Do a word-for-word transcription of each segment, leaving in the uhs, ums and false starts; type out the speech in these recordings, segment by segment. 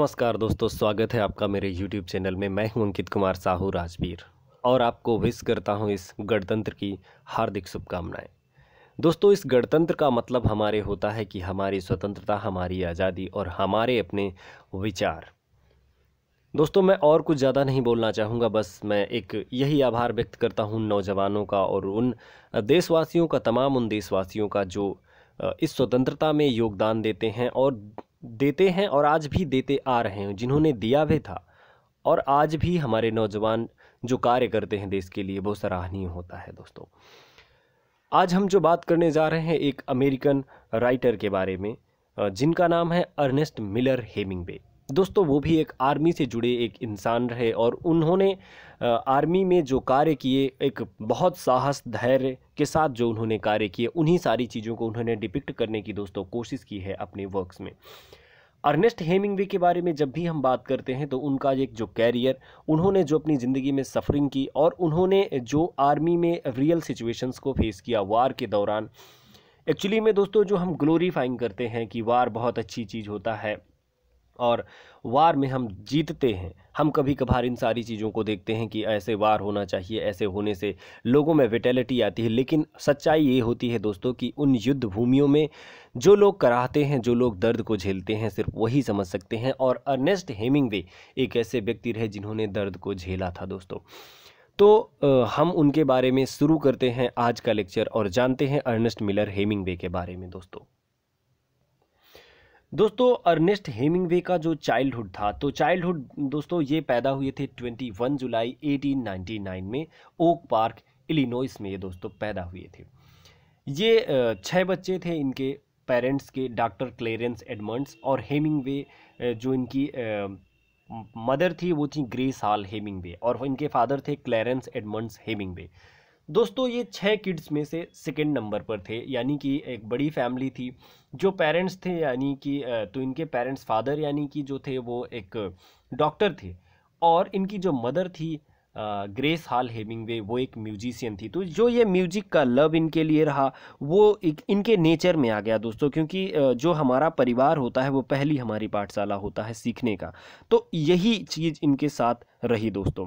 नमस्कार दोस्तों, स्वागत है आपका मेरे यूट्यूब चैनल में। मैं हूं अंकित कुमार साहू राजवीर और आपको विश करता हूं इस गणतंत्र की हार्दिक शुभकामनाएं। दोस्तों, इस गणतंत्र का मतलब हमारे होता है कि हमारी स्वतंत्रता, हमारी आज़ादी और हमारे अपने विचार। दोस्तों, मैं और कुछ ज़्यादा नहीं बोलना चाहूँगा, बस मैं एक यही आभार व्यक्त करता हूँ नौजवानों का और उन देशवासियों का, तमाम उन देशवासियों का जो इस स्वतंत्रता में योगदान देते हैं और देते हैं और आज भी देते आ रहे हैं, जिन्होंने दिया भी था और आज भी हमारे नौजवान जो कार्य करते हैं देश के लिए, वो सराहनीय होता है। दोस्तों, आज हम जो बात करने जा रहे हैं एक अमेरिकन राइटर के बारे में, जिनका नाम है अर्नेस्ट मिलर हेमिंगवे। दोस्तों, वो भी एक आर्मी से जुड़े एक इंसान रहे और उन्होंने आर्मी में जो कार्य किए, एक बहुत साहस, धैर्य के साथ जो उन्होंने कार्य किए, उन्हीं सारी चीज़ों को उन्होंने डिपिक्ट करने की दोस्तों कोशिश की है अपने वर्क्स में। अर्नेस्ट हेमिंगवे के बारे में जब भी हम बात करते हैं तो उनका एक जो कैरियर, उन्होंने जो अपनी ज़िंदगी में सफरिंग की और उन्होंने जो आर्मी में रियल सिचुएशंस को फेस किया वार के दौरान। एक्चुअली में दोस्तों, जो हम ग्लोरीफाइंग करते हैं कि वार बहुत अच्छी चीज़ होता है और वार में हम जीतते हैं, हम कभी कभार इन सारी चीज़ों को देखते हैं कि ऐसे वार होना चाहिए, ऐसे होने से लोगों में विटेलिटी आती है। लेकिन सच्चाई ये होती है दोस्तों कि उन युद्ध भूमियों में जो लोग कराहते हैं, जो लोग दर्द को झेलते हैं, सिर्फ वही समझ सकते हैं। और अर्नेस्ट हेमिंगवे एक ऐसे व्यक्ति रहे जिन्होंने दर्द को झेला था दोस्तों। तो आ, हम उनके बारे में शुरू करते हैं आज का लेक्चर और जानते हैं अर्नेस्ट मिलर हेमिंगवे के बारे में। दोस्तों दोस्तों अर्नेस्ट हेमिंगवे का जो चाइल्डहुड था, तो चाइल्डहुड दोस्तों ये पैदा हुए थे इक्कीस जुलाई अठारह सौ निन्यानवे में ओक पार्क, इलिनॉइस में ये दोस्तों पैदा हुए थे। ये छः बच्चे थे इनके पेरेंट्स के, डॉक्टर क्लेरेंस एडमंड्स, और हेमिंगवे जो इनकी मदर थी वो थी ग्रेस हॉल हेमिंगवे और इनके फादर थे क्लेरेंस एडमंड्स हेमिंगवे। दोस्तों, ये छः किड्स में से सेकंड नंबर पर थे, यानी कि एक बड़ी फैमिली थी। जो पेरेंट्स थे, यानी कि तो इनके पेरेंट्स, फादर यानी कि जो थे वो एक डॉक्टर थे और इनकी जो मदर थी ग्रेस हॉल हेमिंगवे, वो एक म्यूजिशियन थी। तो जो ये म्यूजिक का लव इनके लिए रहा, वो एक इनके नेचर में आ गया दोस्तों, क्योंकि जो हमारा परिवार होता है वो पहली हमारी पाठशाला होता है सीखने का। तो यही चीज़ इनके साथ रही दोस्तों।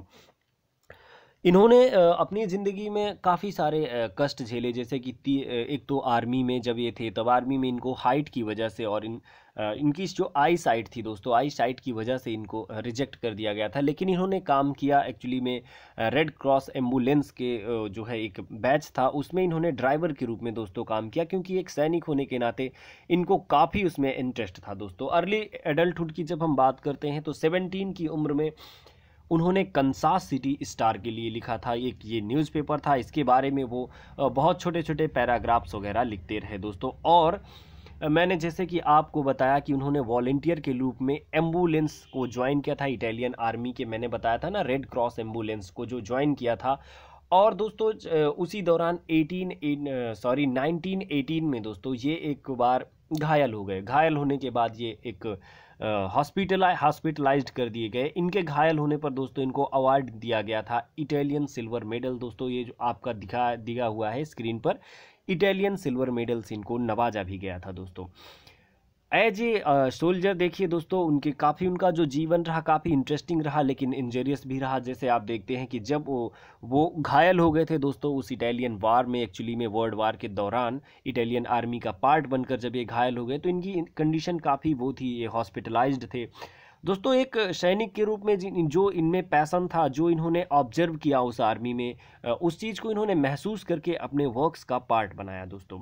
इन्होंने अपनी ज़िंदगी में काफ़ी सारे कष्ट झेले, जैसे कि एक तो आर्मी में जब ये थे, तब आर्मी में इनको हाइट की वजह से और इन इनकी जो आई साइट थी दोस्तों, आई साइट की वजह से इनको रिजेक्ट कर दिया गया था। लेकिन इन्होंने काम किया एक्चुअली में रेड क्रॉस एम्बुलेंस के जो है एक बैच था, उसमें इन्होंने ड्राइवर के रूप में दोस्तों काम किया, क्योंकि एक सैनिक होने के नाते इनको काफ़ी उसमें इंटरेस्ट था दोस्तों। अर्ली एडल्टहुड की जब हम बात करते हैं तो सेवनटीन की उम्र में उन्होंने कंसास सिटी स्टार के लिए लिखा था, एक ये न्यूज़पेपर था, इसके बारे में वो बहुत छोटे छोटे पैराग्राफ्स वगैरह लिखते रहे दोस्तों। और मैंने जैसे कि आपको बताया कि उन्होंने वॉलेंटियर के रूप में एम्बुलेंस को ज्वाइन किया था, इटालियन आर्मी के, मैंने बताया था ना, रेड क्रॉस एम्बुलेंस को जो ज्वाइन किया था। और दोस्तों उसी दौरान एटीन सॉरी नाइनटीन एटीन में दोस्तों ये एक बार घायल हो गए। घायल होने के बाद ये एक हॉस्पिटल हॉस्पिटलाइज्ड कर दिए गए। इनके घायल होने पर दोस्तों इनको अवार्ड दिया गया था, इटालियन सिल्वर मेडल। दोस्तों ये जो आपका दिखा दिया हुआ है स्क्रीन पर, इटालियन सिल्वर मेडल से इनको नवाजा भी गया था दोस्तों। एज ए सोल्जर देखिए दोस्तों, उनके काफ़ी उनका जो जीवन रहा काफ़ी इंटरेस्टिंग रहा, लेकिन इंजरियस भी रहा। जैसे आप देखते हैं कि जब वो वो घायल हो गए थे दोस्तों उस इटालियन वार में, एक्चुअली में वर्ल्ड वार के दौरान इटालियन आर्मी का पार्ट बनकर जब ये घायल हो गए तो इनकी कंडीशन काफ़ी वो थी, ये हॉस्पिटलाइज्ड थे दोस्तों। एक सैनिक के रूप में जो इनमें पैसन था, जो इन्होंने ऑब्जर्व किया उस आर्मी में, उस चीज़ को इन्होंने महसूस करके अपने वर्क्स का पार्ट बनाया दोस्तों।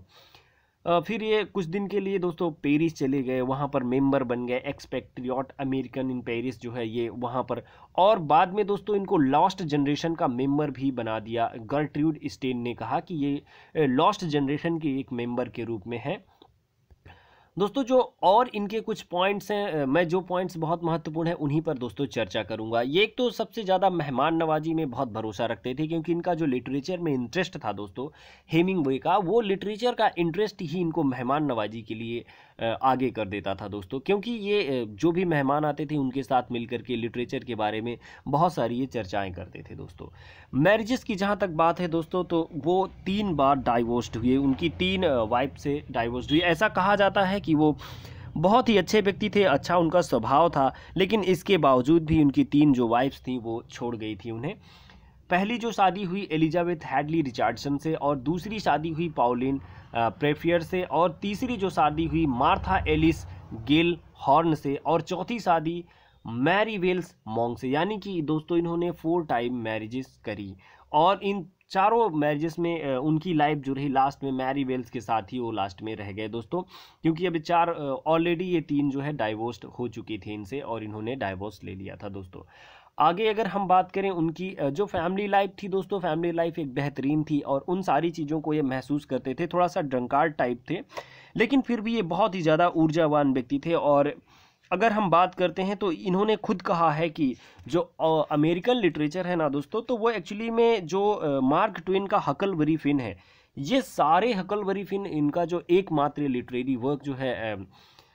फिर ये कुछ दिन के लिए दोस्तों पेरिस चले गए, वहाँ पर मेंबर बन गए, एक्सपेट्रियट अमेरिकन इन पेरिस जो है ये वहाँ पर। और बाद में दोस्तों इनको लॉस्ट जनरेशन का मेंबर भी बना दिया। गर्ट्रूड स्टेन ने कहा कि ये लॉस्ट जनरेशन के एक मेंबर के रूप में है दोस्तों। जो और इनके कुछ पॉइंट्स हैं, मैं जो पॉइंट्स बहुत महत्वपूर्ण हैं उन्हीं पर दोस्तों चर्चा करूंगा। ये एक तो सबसे ज़्यादा मेहमान नवाजी में बहुत भरोसा रखते थे, क्योंकि इनका जो लिटरेचर में इंटरेस्ट था दोस्तों हेमिंगवे का, वो लिटरेचर का इंटरेस्ट ही इनको मेहमान नवाजी के लिए आगे कर देता था दोस्तों। क्योंकि ये जो भी मेहमान आते थे उनके साथ मिलकर के लिटरेचर के बारे में बहुत सारी ये चर्चाएँ करते थे दोस्तों। मैरिजेस की जहाँ तक बात है दोस्तों, तो वो तीन बार डाइवोर्स्ड हुए, उनकी तीन वाइफ से डाइवोर्स्ड हुई। ऐसा कहा जाता है कि वो बहुत ही अच्छे व्यक्ति थे, अच्छा उनका स्वभाव था, लेकिन इसके बावजूद भी उनकी तीन जो वाइफ्स थी वो छोड़ गई थी उन्हें। पहली जो शादी हुई एलिजाबेथ हैडली रिचर्डसन से, और दूसरी शादी हुई पाउलिन प्रेफियर से, और तीसरी जो शादी हुई मार्था एलिस गेल हॉर्न से, और चौथी शादी मैरी वेल्स मॉन्ग से। यानी कि दोस्तों इन्होंने फोर टाइम मैरिजेस करी, और इन चारों मैरिजेस में उनकी लाइफ जो रही लास्ट में मैरी वेल्स के साथ ही वो लास्ट में रह गए दोस्तों, क्योंकि अभी चार ऑलरेडी ये तीन जो है डाइवोर्स्ड हो चुकी थी इनसे, और इन्होंने डाइवोर्स ले लिया था दोस्तों। आगे अगर हम बात करें उनकी जो फैमिली लाइफ थी दोस्तों, फैमिली लाइफ एक बेहतरीन थी, और उन सारी चीज़ों को ये महसूस करते थे। थोड़ा सा ड्रंकार्ड टाइप थे, लेकिन फिर भी ये बहुत ही ज़्यादा ऊर्जावान व्यक्ति थे। और अगर हम बात करते हैं तो इन्होंने खुद कहा है कि जो अमेरिकन लिटरेचर है ना दोस्तों, तो वो एक्चुअली में जो मार्क ट्वेन का हकलबरी फिन है, ये सारे हकलबरी फिन इनका जो एकमात्र लिटरेरी वर्क जो है आ,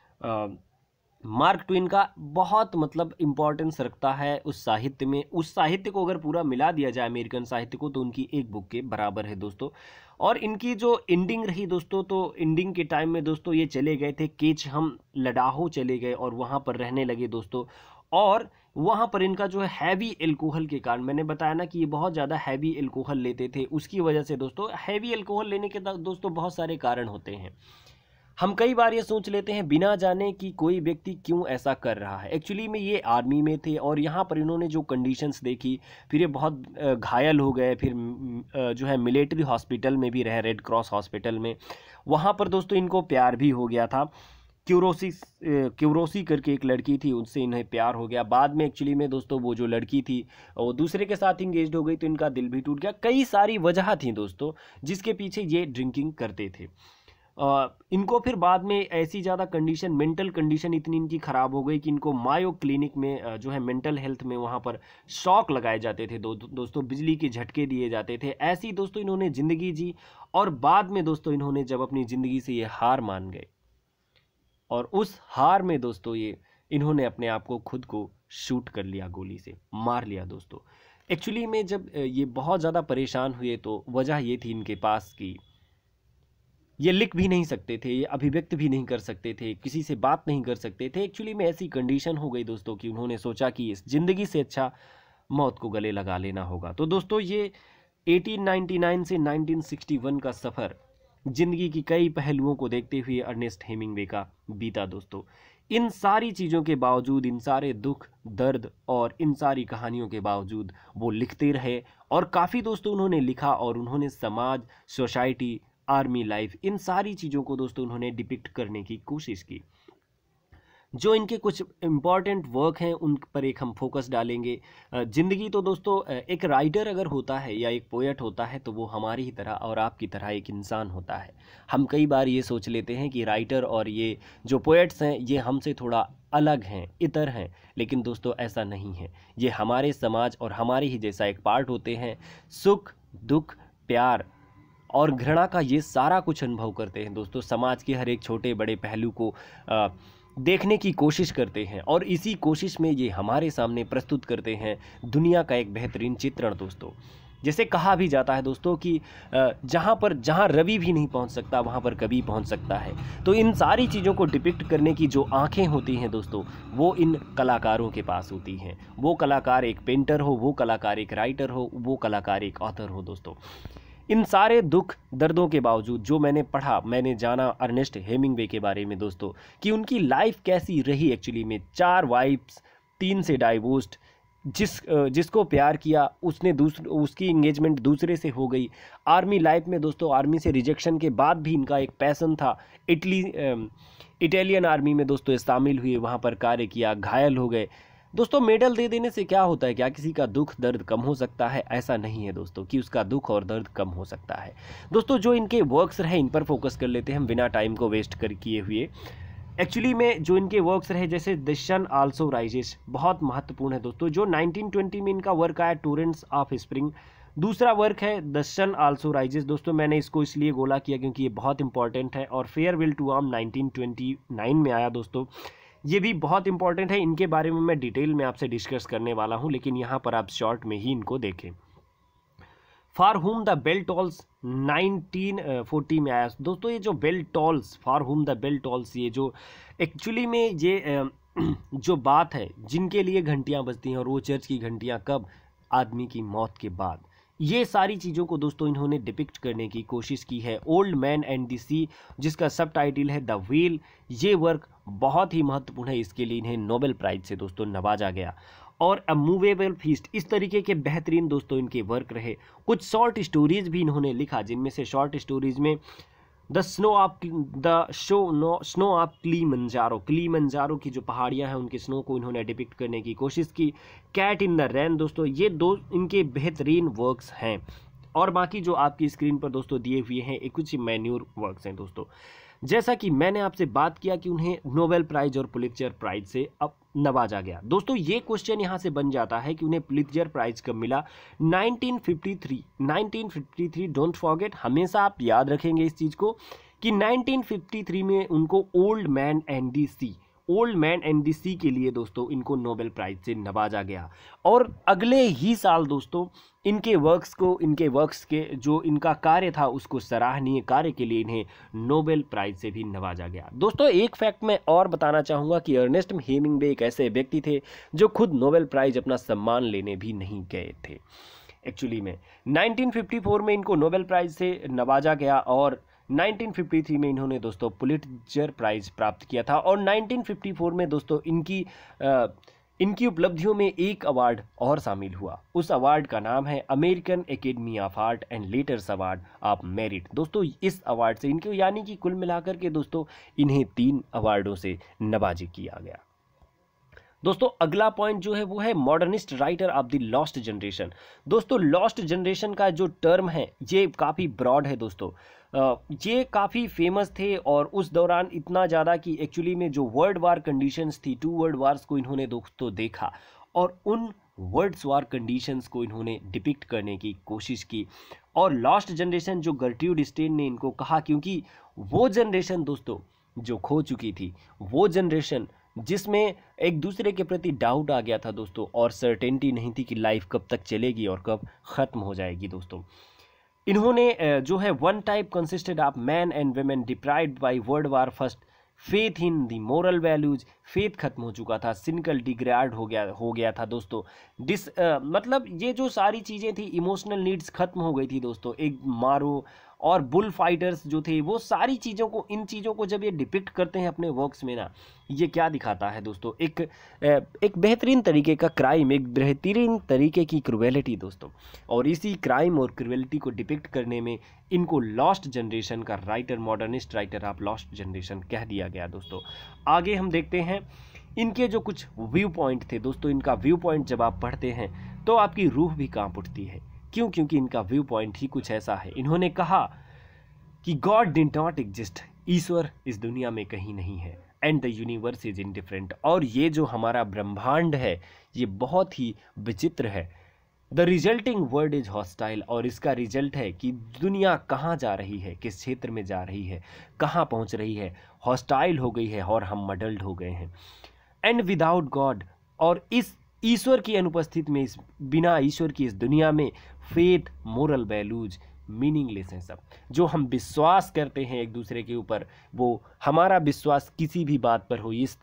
आ, मार्क ट्वेन का बहुत मतलब इम्पोर्टेंस रखता है उस साहित्य में। उस साहित्य को अगर पूरा मिला दिया जाए अमेरिकन साहित्य को, तो उनकी एक बुक के बराबर है दोस्तों। और इनकी जो एंडिंग रही दोस्तों, तो एंडिंग के टाइम में दोस्तों ये चले गए थे केच, हम लडाहो चले गए और वहाँ पर रहने लगे दोस्तों। और वहाँ पर इनका जो है हैवी एल्कोहल के कारण, मैंने बताया ना कि ये बहुत ज़्यादा हैवी एल्कोहल लेते थे, उसकी वजह से दोस्तों, हैवी एल्कोहल लेने के दोस्तों बहुत सारे कारण होते हैं। हम कई बार ये सोच लेते हैं बिना जाने कि कोई व्यक्ति क्यों ऐसा कर रहा है। एक्चुअली में ये आर्मी में थे, और यहाँ पर इन्होंने जो कंडीशंस देखी, फिर ये बहुत घायल हो गए, फिर जो है मिलिट्री हॉस्पिटल में भी रहे, रेड क्रॉस हॉस्पिटल में। वहाँ पर दोस्तों इनको प्यार भी हो गया था, क्यूरोसी क्यूरोसी करके एक लड़की थी, उनसे इन्हें प्यार हो गया। बाद में एक्चुअली में दोस्तों वो जो लड़की थी वो दूसरे के साथ इंगेज्ड हो गई, तो इनका दिल भी टूट गया। कई सारी वजह थी दोस्तों जिसके पीछे ये ड्रिंकिंग करते थे। Uh, इनको फिर बाद में ऐसी ज़्यादा कंडीशन, मेंटल कंडीशन इतनी इनकी ख़राब हो गई कि इनको मायो क्लिनिक में uh, जो है मेंटल हेल्थ में वहाँ पर शॉक लगाए जाते थे दो, दोस्तों, बिजली के झटके दिए जाते थे। ऐसी दोस्तों इन्होंने ज़िंदगी जी, और बाद में दोस्तों इन्होंने जब अपनी ज़िंदगी से ये हार मान गए, और उस हार में दोस्तों ये इन्होंने अपने आप को खुद को शूट कर लिया, गोली से मार लिया दोस्तों। एक्चुअली में जब ये बहुत ज़्यादा परेशान हुए तो वजह ये थी इनके पास कि ये लिख भी नहीं सकते थे, ये अभिव्यक्त भी नहीं कर सकते थे, किसी से बात नहीं कर सकते थे। एक्चुअली में ऐसी कंडीशन हो गई दोस्तों कि उन्होंने सोचा कि इस ज़िंदगी से अच्छा मौत को गले लगा लेना होगा। तो दोस्तों ये अठारह सौ निन्यानवे से उन्नीस सौ इकसठ का सफ़र ज़िंदगी की कई पहलुओं को देखते हुए अर्नेस्ट हेमिंगवे का बीता दोस्तों। इन सारी चीज़ों के बावजूद, इन सारे दुख दर्द और इन सारी कहानियों के बावजूद वो लिखते रहे, और काफ़ी दोस्तों उन्होंने लिखा, और उन्होंने समाज, सोसाइटी, आर्मी लाइफ, इन सारी चीज़ों को दोस्तों उन्होंने डिपिक्ट करने की कोशिश की। जो इनके कुछ इम्पॉर्टेंट वर्क हैं उन पर एक हम फोकस डालेंगे। ज़िंदगी तो दोस्तों, एक राइटर अगर होता है या एक पोएट होता है तो वो हमारी ही तरह और आपकी तरह एक इंसान होता है। हम कई बार ये सोच लेते हैं कि राइटर और ये जो पोएट्स हैं ये हमसे थोड़ा अलग हैं, इतर हैं, लेकिन दोस्तों ऐसा नहीं है। ये हमारे समाज और हमारे ही जैसा एक पार्ट होते हैं। सुख, दुख, प्यार और घृणा का ये सारा कुछ अनुभव करते हैं दोस्तों। समाज के हर एक छोटे बड़े पहलू को आ, देखने की कोशिश करते हैं, और इसी कोशिश में ये हमारे सामने प्रस्तुत करते हैं दुनिया का एक बेहतरीन चित्रण दोस्तों। जैसे कहा भी जाता है दोस्तों कि जहाँ पर जहाँ रवि भी नहीं पहुँच सकता वहाँ पर कवि पहुँच सकता है। तो इन सारी चीज़ों को डिपिक्ट करने की जो आँखें होती हैं दोस्तों, वो इन कलाकारों के पास होती हैं। वो कलाकार एक पेंटर हो, वो कलाकार एक राइटर हो, वो कलाकार एक ऑथर हो दोस्तों। इन सारे दुख दर्दों के बावजूद जो मैंने पढ़ा, मैंने जाना अर्नेस्ट हेमिंगवे के बारे में दोस्तों, कि उनकी लाइफ कैसी रही। एक्चुअली में चार वाइफ्स, तीन से डाइवोर्स्ड, जिस जिसको प्यार किया उसने दूसरे उसकी इंगेजमेंट दूसरे से हो गई। आर्मी लाइफ में दोस्तों, आर्मी से रिजेक्शन के बाद भी इनका एक पैशन था, इटली इटालियन आर्मी में दोस्तों शामिल हुए, वहाँ पर कार्य किया, घायल हो गए दोस्तों। मेडल दे देने से क्या होता है? क्या किसी का दुख दर्द कम हो सकता है? ऐसा नहीं है दोस्तों कि उसका दुख और दर्द कम हो सकता है। दोस्तों जो इनके वर्क्स रहे इन पर फोकस कर लेते हैं हम बिना टाइम को वेस्ट कर किए हुए। एक्चुअली में जो इनके वर्क्स रहे, जैसे द सन आल्सो राइजेस, बहुत महत्वपूर्ण है दोस्तों। जो नाइनटीन ट्वेंटी में इनका वर्क आया टोरेंट्स ऑफ स्प्रिंग, दूसरा वर्क है द सन आल्सो राइजेस दोस्तों। मैंने इसको इसलिए गोला किया क्योंकि ये बहुत इंपॉर्टेंट है। और farewell to arm nineteen twenty nine में आया दोस्तों, ये भी बहुत इंपॉर्टेंट है। इनके बारे में मैं डिटेल में आपसे डिस्कस करने वाला हूं, लेकिन यहाँ पर आप शॉर्ट में ही इनको देखें। फॉर हुम the bell tolls nineteen forty में आया। दोस्तों ये जो बेल टॉल्स, फॉर हुम द बेल टॉल्स, ये जो एक्चुअली में ये जो बात है जिनके लिए घंटियां बजती हैं, और वो चर्च की घंटियां कब, आदमी की मौत के बाद। ये सारी चीज़ों को दोस्तों इन्होंने डिपिक्ट करने की कोशिश की है। Old man and the sea, जिसका सब टाइटल है द व्हील, ये वर्क बहुत ही महत्वपूर्ण है, इसके लिए इन्हें नोबेल प्राइज से दोस्तों नवाजा गया। और अ मूवेबल फीस्ट, इस तरीके के बेहतरीन दोस्तों इनके वर्क रहे। कुछ शॉर्ट स्टोरीज भी इन्होंने लिखा, जिनमें से शॉर्ट स्टोरीज में the snow of the show no snow of Kilimanjaro, Kilimanjaro की जो पहाड़ियां हैं उनके स्नो को इन्होंने डिपिक्ट करने की कोशिश की। कैट इन द रैन, दोस्तों ये दो इनके बेहतरीन वर्क्स हैं। और बाकी जो आपकी स्क्रीन पर दोस्तों दिए हुए हैं एक कुछ मैन्योर वर्क्स हैं दोस्तों। जैसा कि मैंने आपसे बात किया कि उन्हें नोबेल प्राइज और पुलित्जर प्राइज से अब नवाजा गया। दोस्तों ये क्वेश्चन यहाँ से बन जाता है कि उन्हें पुलित्जर प्राइज कब मिला? Nineteen fifty three, nineteen fifty three, don't forget, हमेशा आप याद रखेंगे इस चीज़ को कि नाइनटीन फिफ्टी थ्री में उनको old man and the C, old man and the सी के लिए दोस्तों इनको नोबेल प्राइज से नवाजा गया। और अगले ही साल दोस्तों इनके वर्क्स को, इनके वर्क्स के जो इनका कार्य था उसको सराहनीय कार्य के लिए इन्हें नोबेल प्राइज से भी नवाजा गया। दोस्तों एक फैक्ट मैं और बताना चाहूँगा कि अर्नेस्ट हेमिंगवे एक ऐसे व्यक्ति थे जो खुद नोबेल प्राइज अपना सम्मान लेने भी नहीं गए थे। एक्चुअली में नाइनटीन फिफ्टी फोर में इनको नोबेल प्राइज से नवाजा गया, और नाइनटीन फिफ्टी थ्री में इन्होंने दोस्तों पुलित्जर प्राइज प्राप्त किया था। और नाइनटीन फिफ्टी फोर में दोस्तों इनकी आ, इनकी उपलब्धियों में एक अवार्ड और शामिल हुआ। उस अवार्ड का नाम है American academy of art and letters award of merit. दोस्तों इस अवार्ड से इनके यानी कि कुल मिलाकर के दोस्तों इन्हें तीन अवार्डों से नवाजित किया गया। दोस्तों अगला पॉइंट जो है वो है modernist writer of the lost generation. दोस्तों लॉस्ट जनरेशन का जो टर्म है ये काफ़ी ब्रॉड है दोस्तों। ये काफ़ी फेमस थे और उस दौरान इतना ज़्यादा कि एक्चुअली में जो वर्ल्ड वार कंडीशंस थी, टू वर्ल्ड वार्स को इन्होंने दोस्तों देखा और उन वर्ल्ड वार कंडीशंस को इन्होंने डिपिक्ट करने की कोशिश की। और लॉस्ट जनरेशन जो गर्ट्रूड स्टेन ने इनको कहा, क्योंकि वो जनरेशन दोस्तों जो खो चुकी थी, वो जनरेशन जिसमें एक दूसरे के प्रति डाउट आ गया था दोस्तों, और सर्टेनिटी नहीं थी कि लाइफ कब तक चलेगी और कब ख़त्म हो जाएगी दोस्तों। इन्होंने जो है one type consisted of man and women deprived by world war first faith in the moral values, faith खत्म हो चुका था, सिनिकल डिग्रेड हो गया हो गया था दोस्तों। डिस uh, मतलब ये जो सारी चीज़ें थी, इमोशनल नीड्स खत्म हो गई थी दोस्तों। एक मारो और बुल फाइटर्स जो थे, वो सारी चीज़ों को, इन चीज़ों को जब ये डिपिक्ट करते हैं अपने वर्क्स में ना, ये क्या दिखाता है दोस्तों? एक एक बेहतरीन तरीके का क्राइम, एक बेहतरीन तरीके की क्रुएलिटी दोस्तों। और इसी क्राइम और क्रुएलिटी को डिपिक्ट करने में इनको लॉस्ट जनरेशन का writer, modernist writer of lost generation कह दिया गया दोस्तों। आगे हम देखते हैं इनके जो कुछ व्यू पॉइंट थे दोस्तों। इनका व्यू पॉइंट जब आप पढ़ते हैं तो आपकी रूह भी कांप उठती है। क्यों? क्योंकि इनका व्यू पॉइंट ही कुछ ऐसा है। इन्होंने कहा कि गॉड डिड नॉट एग्जिस्ट, ईश्वर इस दुनिया में कहीं नहीं है, and the universe is indifferent, और ये जो हमारा ब्रह्मांड है ये बहुत ही विचित्र है। The resulting world is hostile, और इसका रिजल्ट है कि दुनिया कहाँ जा रही है, किस क्षेत्र में जा रही है, कहाँ पहुँच रही है, हॉस्टाइल हो गई है और हम मडल्ड हो गए हैं। एंड विदाउट गॉड, और इस ईश्वर की अनुपस्थिति में, इस बिना ईश्वर की इस दुनिया में फेथ, मोरल वैल्यूज मीनिंगलेस हैं सब। जो हम विश्वास करते हैं एक दूसरे के ऊपर, वो हमारा विश्वास किसी भी बात पर हो, इस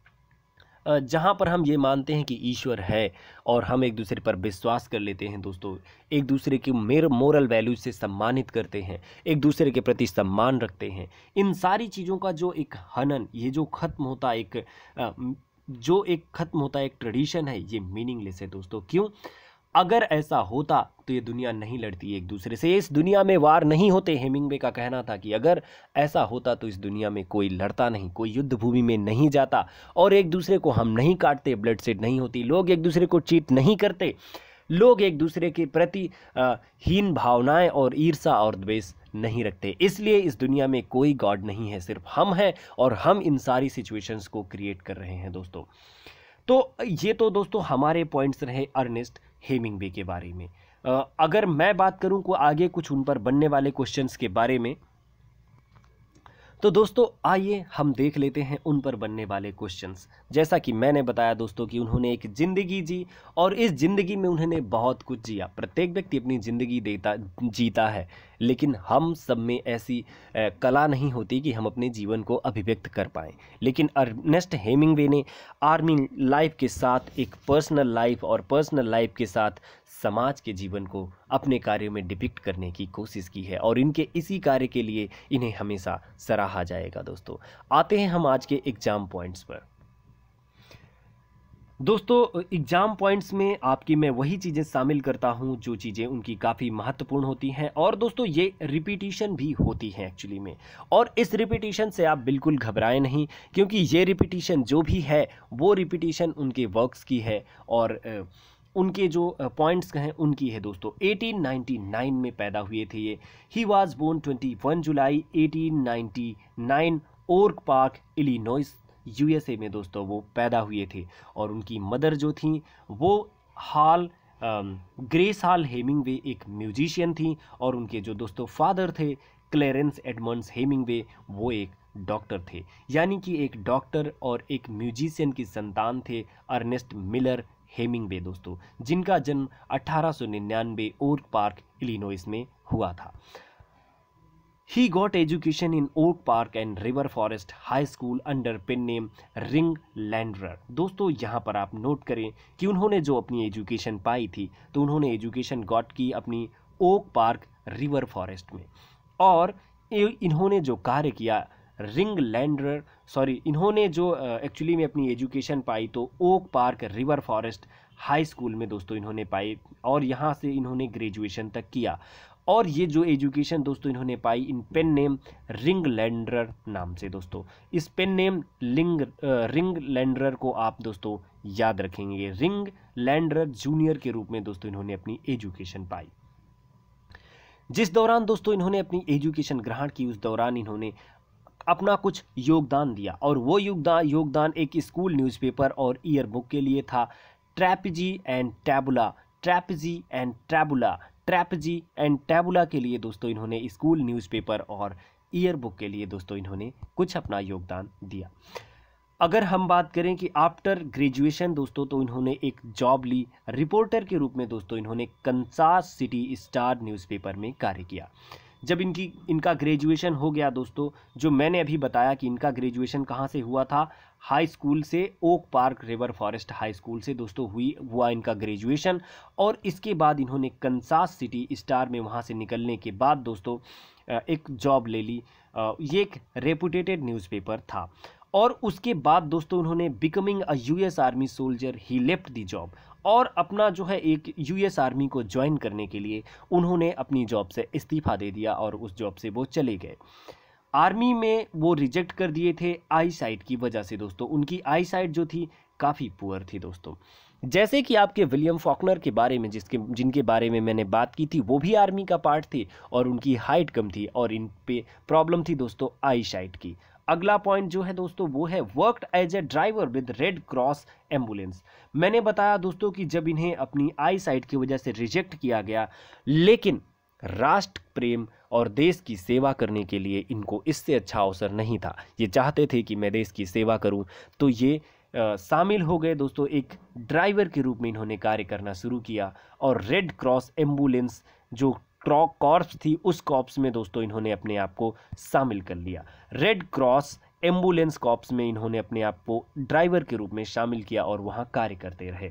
जहाँ पर हम ये मानते हैं कि ईश्वर है और हम एक दूसरे पर विश्वास कर लेते हैं दोस्तों, एक दूसरे की मेर मोरल वैल्यूज से सम्मानित करते हैं, एक दूसरे के प्रति सम्मान रखते हैं, इन सारी चीज़ों का जो एक हनन, ये जो खत्म होता है, एक जो एक खत्म होता है एक ट्रेडिशन है, ये मीनिंगलेस है दोस्तों। क्यों? अगर ऐसा होता तो ये दुनिया नहीं लड़ती एक दूसरे से, इस दुनिया में वार नहीं होते। हेमिंगवे का कहना था कि अगर ऐसा होता तो इस दुनिया में कोई लड़ता नहीं, कोई युद्ध भूमि में नहीं जाता, और एक दूसरे को हम नहीं काटते, ब्लड शेड नहीं होती, लोग एक दूसरे को चीट नहीं करते, लोग एक दूसरे के प्रति हीन भावनाएं और ईर्षा और द्वेष नहीं रखते। इसलिए इस दुनिया में कोई गॉड नहीं है, सिर्फ हम हैं, और हम इन सारी सिचुएशंस को क्रिएट कर रहे हैं दोस्तों। तो ये तो दोस्तों हमारे पॉइंट्स रहे अर्नेस्ट हेमिंगवे के बारे में। अगर मैं बात करूं को आगे कुछ उन पर बनने वाले क्वेश्चंस के बारे में, तो दोस्तों आइए हम देख लेते हैं उन पर बनने वाले क्वेश्चंस। जैसा कि मैंने बताया दोस्तों कि उन्होंने एक ज़िंदगी जी और इस ज़िंदगी में उन्होंने बहुत कुछ जिया। प्रत्येक व्यक्ति अपनी ज़िंदगी देता जीता है, लेकिन हम सब में ऐसी अ, कला नहीं होती कि हम अपने जीवन को अभिव्यक्त कर पाएं। लेकिन अर्नेस्ट हेमिंगवे ने आर्मी लाइफ के साथ एक पर्सनल लाइफ और पर्सनल लाइफ के साथ समाज के जीवन को अपने कार्यों में डिपिक्ट करने की कोशिश की है और इनके इसी कार्य के लिए इन्हें हमेशा सराहा जाएगा। दोस्तों आते हैं हम आज के एग्जाम पॉइंट्स पर। दोस्तों एग्जाम पॉइंट्स में आपकी मैं वही चीज़ें शामिल करता हूं जो चीज़ें उनकी काफ़ी महत्वपूर्ण होती हैं और दोस्तों ये रिपीटिशन भी होती हैं एक्चुअली में। और इस रिपीटिशन से आप बिल्कुल घबराएं नहीं, क्योंकि ये रिपीटिशन जो भी है वो रिपीटिशन उनके वर्क्स की है और उनके जो पॉइंट्स हैं उनकी है। दोस्तों अठारह सौ निन्यानवे में पैदा हुए थे ये। ही वाज बोर्न इक्कीस जुलाई अठारह सौ निन्यानवे ओक पार्क इलिनॉइस यूएसए में दोस्तों वो पैदा हुए थे। और उनकी मदर जो थी वो हाल ग्रेस हाल हेमिंगवे एक म्यूजिशियन थी और उनके जो दोस्तों फादर थे क्लेरेंस एडमंड्स हेमिंगवे वो एक डॉक्टर थे। यानी कि एक डॉक्टर और एक म्यूजिशियन की संतान थे अर्नेस्ट मिलर हेमिंगवे दोस्तों, जिनका जन्म अठारह सौ निन्यानवे ओक पार्क इलिनॉइस में हुआ था। He got education in Oak Park and River Forest High School under pen name Ringlander। दोस्तों यहाँ पर आप नोट करें कि उन्होंने जो अपनी एजुकेशन पाई थी तो उन्होंने एजुकेशन गॉट की अपनी ओक पार्क रिवर फॉरेस्ट में। और इन्होंने जो कार्य किया रिंगलैंडर सॉरी इन्होंने जो एक्चुअली में अपनी एजुकेशन पाई तो Oak Park River Forest high school में दोस्तों इन्होंने पाई और यहाँ से इन्होंने ग्रेजुएशन तक किया। और ये जो एजुकेशन दोस्तों इन्होंने पाई इन पेन नेम रिंगलैंडर नाम से। दोस्तों इस पेन नेम लिंग रिंगलैंडर को आप दोस्तों याद रखेंगे। रिंगलैंडर जूनियर के रूप में दोस्तों इन्होंने अपनी एजुकेशन पाई। जिस दौरान दोस्तों इन्होंने अपनी एजुकेशन ग्रहण की उस दौरान इन्होंने अपना कुछ योगदान दिया और वो योगदान योगदान एक स्कूल न्यूज़पेपर और ईयर बुक के लिए था। Trapeze and Tabula Trapeze and Tabula Trapeze and Tabula के लिए दोस्तों इन्होंने स्कूल न्यूज़पेपर और ईयर बुक के लिए दोस्तों इन्होंने कुछ अपना योगदान दिया। अगर हम बात करें कि आफ्टर ग्रेजुएशन दोस्तों तो इन्होंने एक जॉब ली रिपोर्टर के रूप में। दोस्तों इन्होंने कंसास सिटी स्टार न्यूज़पेपर में कार्य किया। जब इनकी इनका ग्रेजुएशन हो गया दोस्तों, जो मैंने अभी बताया कि इनका ग्रेजुएशन कहाँ से हुआ था, हाई स्कूल से, Oak Park River Forest high school से दोस्तों हुई हुआ इनका ग्रेजुएशन। और इसके बाद इन्होंने कंसास सिटी स्टार में वहाँ से निकलने के बाद दोस्तों एक जॉब ले ली। ये एक रेपुटेटेड न्यूज़पेपर था। और उसके बाद दोस्तों उन्होंने becoming a US army soldier ही लेफ्ट दी जॉब और अपना जो है एक यूएस आर्मी को ज्वाइन करने के लिए उन्होंने अपनी जॉब से इस्तीफ़ा दे दिया और उस जॉब से वो चले गए। आर्मी में वो रिजेक्ट कर दिए थे आई साइट की वजह से। दोस्तों उनकी आई साइट जो थी काफ़ी पुअर थी। दोस्तों जैसे कि आपके विलियम फॉकनर के बारे में जिसके जिनके बारे में मैंने बात की थी, वो भी आर्मी का पार्ट थे और उनकी हाइट कम थी और इन पे प्रॉब्लम थी दोस्तों आई साइट की। अगला पॉइंट जो है दोस्तों वो है worked as a driver with Red Cross ambulance. मैंने बताया दोस्तों कि जब इन्हें अपनी आई साइट की वजह से रिजेक्ट किया गया, लेकिन राष्ट्र प्रेम और देश की सेवा करने के लिए इनको इससे अच्छा अवसर नहीं था। ये चाहते थे कि मैं देश की सेवा करूं, तो ये शामिल हो गए दोस्तों। एक ड्राइवर के रूप में इन्होंने कार्य करना शुरू किया और रेड क्रॉस एम्बुलेंस जो कॉर्प्स थी उस कॉर्प्स में दोस्तों इन्होंने अपने आप को शामिल कर लिया। रेड क्रॉस एम्बुलेंस कॉर्प्स में इन्होंने अपने आप को ड्राइवर के रूप में शामिल किया और वहां कार्य करते रहे।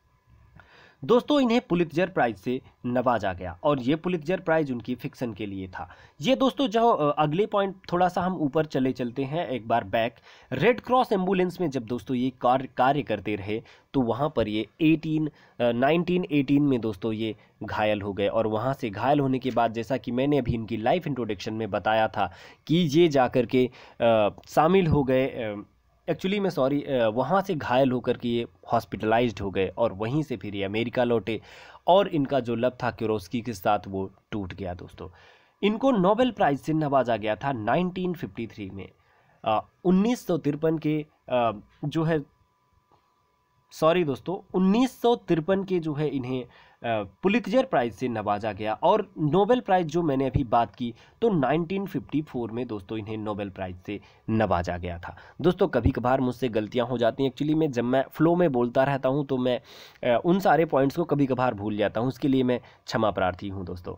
दोस्तों इन्हें पुलित्जर प्राइज से नवाजा गया और ये पुलित्जर प्राइज उनकी फिक्शन के लिए था। ये दोस्तों जो अगले पॉइंट थोड़ा सा हम ऊपर चले चलते हैं एक बार बैक। रेड क्रॉस एम्बुलेंस में जब दोस्तों ये कार्य कार्य करते रहे तो वहाँ पर ये अठारह नाइनटीन एटीन में दोस्तों ये घायल हो गए और वहाँ से घायल होने के बाद जैसा कि मैंने अभी इनकी लाइफ इंट्रोडक्शन में बताया था कि ये जाकर के शामिल हो गए एक्चुअली मैं सॉरी वहाँ से घायल होकर के ये हॉस्पिटलाइज्ड हो गए और वहीं से फिर ये अमेरिका लौटे और इनका जो लब था किरोस्की के साथ वो टूट गया। दोस्तों इनको नोबेल प्राइज से नवाजा गया था नाइनटीन फिफ्टी थ्री में। उन्नीस सौ तिरपन के आ, जो है सॉरी दोस्तों उन्नीस सौ तिरपन के जो है इन्हें पुलित्जर प्राइज से नवाजा गया। और नोबेल प्राइज जो मैंने अभी बात की तो नाइनटीन फिफ्टी फोर में दोस्तों इन्हें नोबेल प्राइज से नवाजा गया था। दोस्तों कभी कभार मुझसे गलतियां हो जाती हैं, एक्चुअली मैं जब मैं फ्लो में बोलता रहता हूं तो मैं उन सारे पॉइंट्स को कभी कभार भूल जाता हूं, उसके लिए मैं क्षमा प्रार्थी हूं। दोस्तों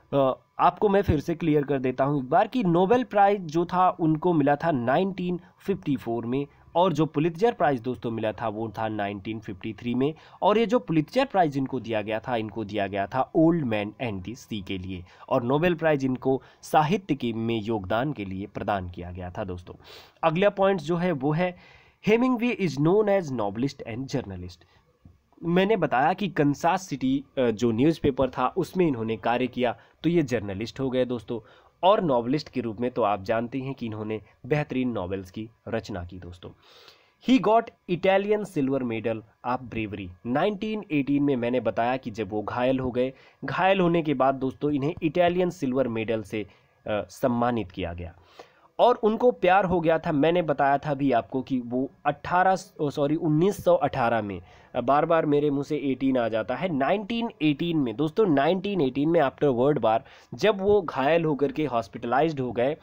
आपको मैं फिर से क्लियर कर देता हूं एक बार कि नोबेल प्राइज जो था उनको मिला था नाइनटीन फिफ्टी फोर में, और जो पुलित्जर प्राइज दोस्तों मिला था वो था नाइनटीन फिफ्टी थ्री में। और ये जो पुलित्जर प्राइज इनको दिया गया था, इनको दिया गया था Old man and the Sea के लिए, और नोबेल प्राइज इनको साहित्य के में योगदान के लिए प्रदान किया गया था। दोस्तों अगला पॉइंट जो है वो है Hemingway is known as novelist and journalist. मैंने बताया कि कंसास सिटी जो न्यूज़पेपर था उसमें इन्होंने कार्य किया, तो ये जर्नलिस्ट हो गए दोस्तों। और नॉवलिस्ट के रूप में तो आप जानते हैं कि इन्होंने बेहतरीन नॉवेल्स की रचना की। दोस्तों ही got Italian silver medal of bravery nineteen eighteen में। मैंने बताया कि जब वो घायल हो गए, घायल होने के बाद दोस्तों इन्हें इटालियन सिल्वर मेडल से आ, सम्मानित किया गया। और उनको प्यार हो गया था, मैंने बताया था भी आपको कि वो अट्ठारह सॉरी उन्नीस सौ अठारह में, बार बार मेरे मुंह से अठारह आ जाता है, नाइनटीन एटीन में दोस्तों, नाइनटीन एटीन में आफ्टर वर्ल्ड वार जब वो घायल होकर के हॉस्पिटलाइज्ड हो गए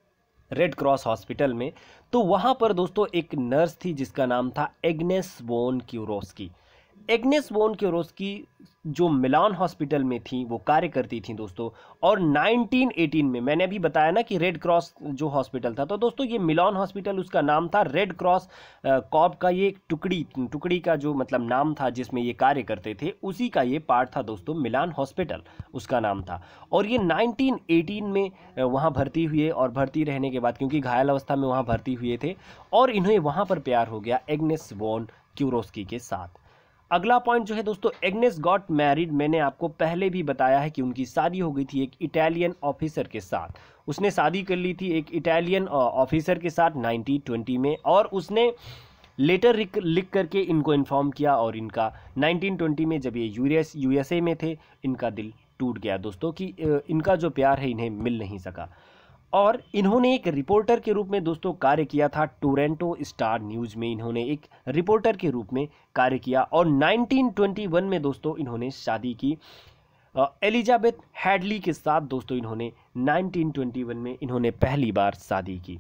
रेड क्रॉस हॉस्पिटल में, तो वहाँ पर दोस्तों एक नर्स थी जिसका नाम था Agnes von Kurowsky. Agnes von Kurowsky जो मिलान हॉस्पिटल में थी वो कार्य करती थी दोस्तों। और नाइनटीन एटीन में मैंने अभी बताया ना कि रेड क्रॉस जो हॉस्पिटल था, तो दोस्तों ये मिलान हॉस्पिटल उसका नाम था, रेड क्रॉस कॉर्प का ये टुकड़ी टुकड़ी का जो मतलब नाम था जिसमें ये कार्य करते थे, उसी का ये पार्ट था दोस्तों, मिलान हॉस्पिटल उसका नाम था। और ये नाइनटीन एटीन में वहाँ भर्ती हुए, और भर्ती रहने के बाद क्योंकि घायल अवस्था में वहाँ भर्ती हुए थे, और इन्हें वहाँ पर प्यार हो गया एग्नेस वॉन क्यूरोस्की के साथ। अगला पॉइंट जो है दोस्तों, एग्नेस गॉट मैरिड। मैंने आपको पहले भी बताया है कि उनकी शादी हो गई थी एक इटालियन ऑफिसर के साथ। उसने शादी कर ली थी एक इटालियन ऑफिसर के साथ नाइनटीन ट्वेंटी में, और उसने लेटर लिख करके इनको इन्फॉर्म किया, और इनका नाइनटीन ट्वेंटी में जब ये यूएस यूएसए में थे, इनका दिल टूट गया दोस्तों कि इनका जो प्यार है इन्हें मिल नहीं सका। और इन्होंने एक रिपोर्टर के रूप में दोस्तों कार्य किया था, टोरंटो स्टार न्यूज़ में इन्होंने एक रिपोर्टर के रूप में कार्य किया। और नाइनटीन ट्वेंटी वन में दोस्तों इन्होंने शादी की एलिजाबेथ हैडली के साथ। दोस्तों इन्होंने नाइनटीन ट्वेंटी वन में इन्होंने पहली बार शादी की।